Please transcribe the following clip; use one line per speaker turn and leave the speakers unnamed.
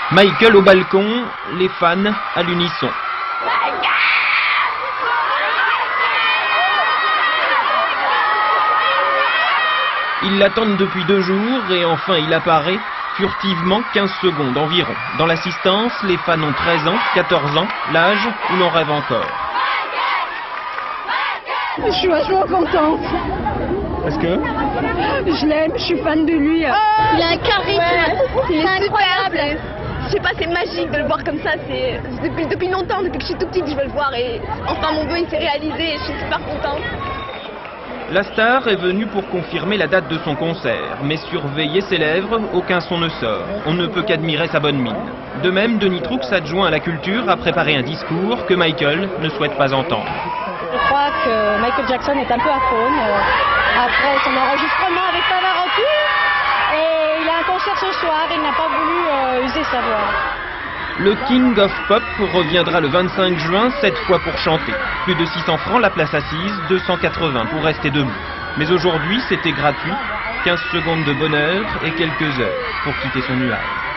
Michael au balcon, les fans à l'unisson. Ils l'attendent depuis 2 jours et enfin il apparaît, furtivement 15 secondes environ. Dans l'assistance, les fans ont 13 ans, 14 ans, l'âge où l'on rêve encore.
Je suis vachement contente.
Est-ce que
Je l'aime, je suis fan de lui.
Il a un charisme,
il est
incroyable. Je sais pas, c'est magique de le voir comme ça. C'est depuis longtemps, depuis que je suis tout petite, je veux le voir et enfin mon vœu il s'est réalisé et je suis super contente.
La star est venue pour confirmer la date de son concert, mais surveiller ses lèvres, aucun son ne sort. On ne peut qu'admirer sa bonne mine. De même, Denis Troux, adjoint à la culture, a préparé un discours que Michael ne souhaite pas entendre.
Je crois que Michael Jackson est un peu à faune après son enregistrement avec Pavarotti. Et il a un concert ce soir, il n'a pas voulu user sa voix.
Le King of Pop reviendra le 25 juin, cette fois pour chanter. Plus de 600 francs la place assise, 280 pour rester debout. Mais aujourd'hui, c'était gratuit, 15 secondes de bonheur et quelques heures pour quitter son nuage.